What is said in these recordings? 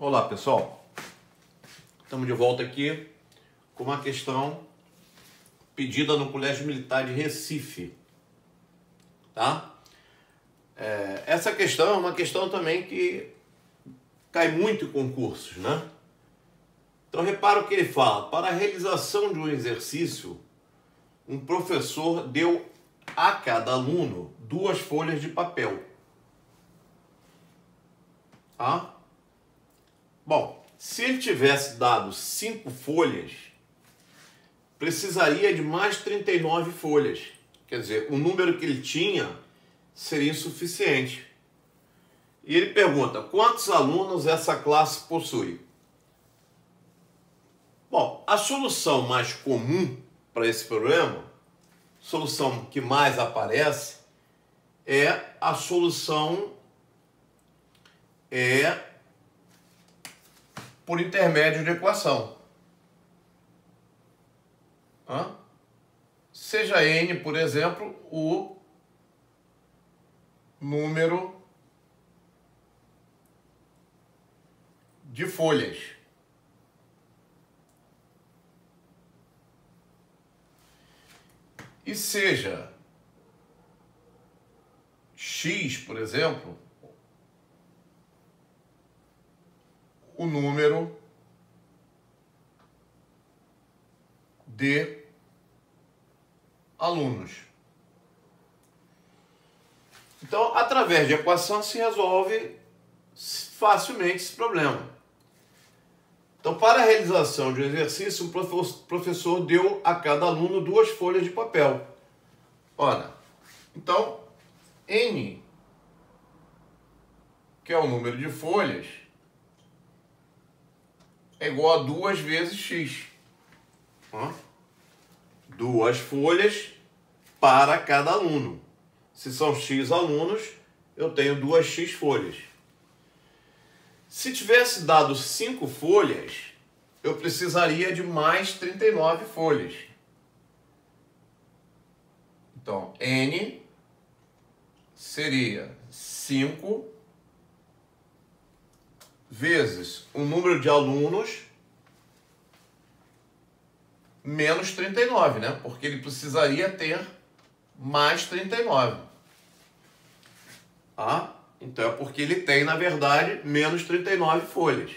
Olá pessoal, estamos de volta aqui com uma questão pedida no Colégio Militar de Recife, tá? Essa questão é uma questão também que cai muito em concursos, né? Então repara o que ele fala: para a realização de um exercício, um professor deu a cada aluno 2 folhas de papel, tá? Bom, se ele tivesse dado 5 folhas, precisaria de mais 39 folhas. Quer dizer, o número que ele tinha seria insuficiente. E ele pergunta: quantos alunos essa classe possui? Bom, a solução mais comum para esse problema, solução que mais aparece, é a solução por intermédio de equação. Seja n, por exemplo, o número de folhas. E seja x, por exemplo, o número de alunos. Então, através de equação se resolve facilmente esse problema. Então, para a realização de um exercício, o professor deu a cada aluno 2 folhas de papel. Ora, então, n, que é o número de folhas, é igual a 2 vezes x. 2 folhas para cada aluno. Se são x alunos, eu tenho 2x folhas. Se tivesse dado 5 folhas, eu precisaria de mais 39 folhas. Então, n seria 5 vezes o número de alunos menos 39, né? Porque ele precisaria ter mais 39. Então é porque ele tem, na verdade, menos 39 folhas.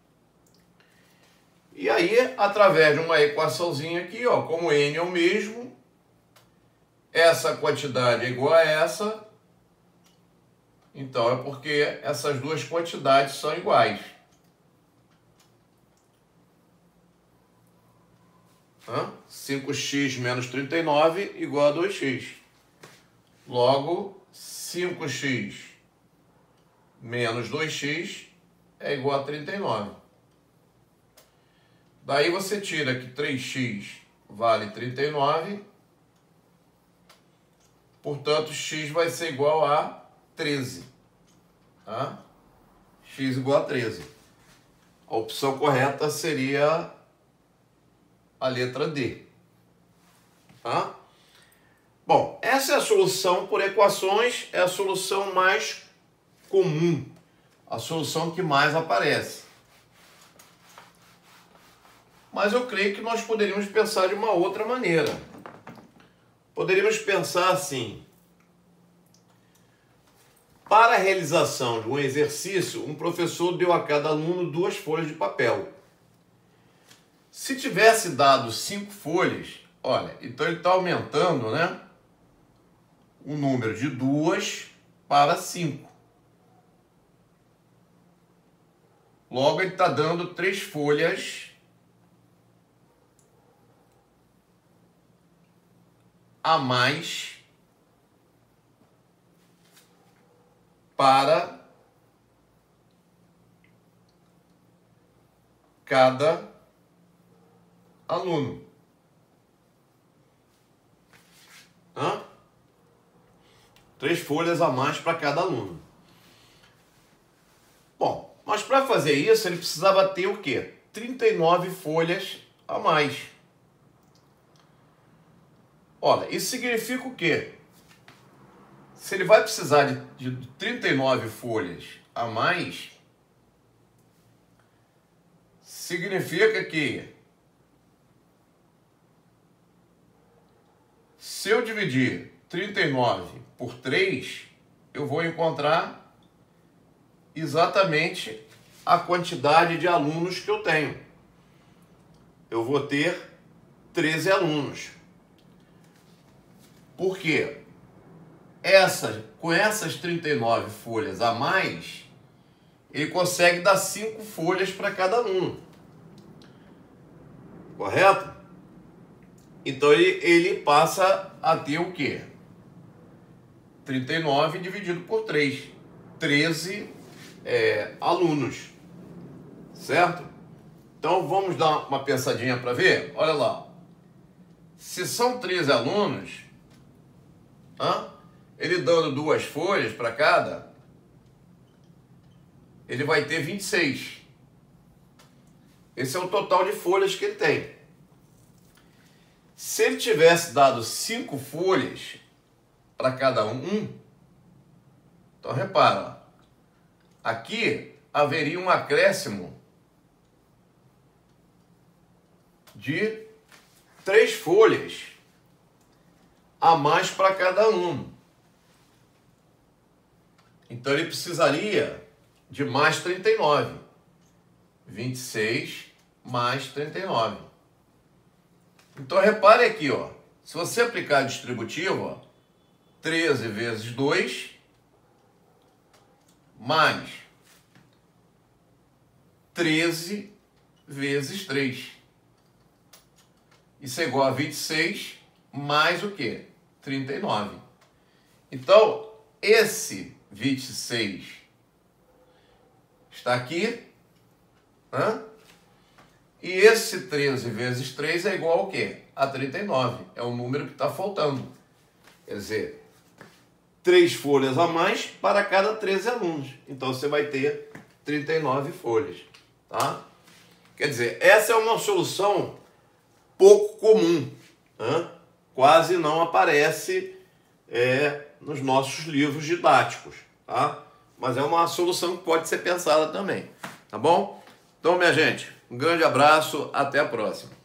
E aí, através de uma equaçãozinha aqui, ó, como n é o mesmo, essa quantidade é igual a essa, então é porque essas duas quantidades são iguais. 5x menos 39 igual a 2x. Logo, 5x menos 2x é igual a 39. Daí você tira que 3x vale 39. Portanto, x vai ser igual a 13. X igual a 13. A opção correta seria a letra D. Bom, essa é a solução por equações, é a solução mais comum, a solução que mais aparece. Mas eu creio que nós poderíamos pensar de uma outra maneira. Poderíamos pensar assim: para a realização de um exercício, um professor deu a cada aluno 2 folhas de papel. Se tivesse dado 5 folhas, olha, então ele está aumentando, né, o número de 2 para 5. Logo, ele está dando 3 folhas a mais para cada aluno. 3 folhas a mais para cada aluno. Bom, mas para fazer isso ele precisava ter o quê? 39 folhas a mais. Olha, isso significa o quê? Se ele vai precisar de 39 folhas a mais, significa que se eu dividir 39 por 3, eu vou encontrar exatamente a quantidade de alunos que eu tenho. Eu vou ter 13 alunos. Por quê? Com essas 39 folhas a mais, ele consegue dar 5 folhas para cada aluno. Correto? Então ele passa a ter o quê? 39 dividido por 3. 13 alunos. Certo? Então vamos dar uma pensadinha para ver? Olha lá. Se são 13 alunos, ele dando 2 folhas para cada, ele vai ter 26. Esse é o total de folhas que ele tem. Se ele tivesse dado 5 folhas para cada um, então repara, aqui haveria um acréscimo de 3 folhas a mais para cada um. Então ele precisaria de mais 39. 26 mais 39. Então repare aqui, ó, se você aplicar a distributiva, ó, 13 vezes 2 mais 13 vezes 3. Isso é igual a 26 mais o quê? 39. Então, esse 26 está aqui, e esse 13 vezes 3 é igual ao quê? A 39. É o número que está faltando. Quer dizer, 3 folhas a mais para cada 13 alunos. Então, você vai ter 39 folhas. Tá? Quer dizer, essa é uma solução pouco comum. Quase não aparece nos nossos livros didáticos. Tá? Mas é uma solução que pode ser pensada também. Tá bom? Então, minha gente, um grande abraço. Até a próxima.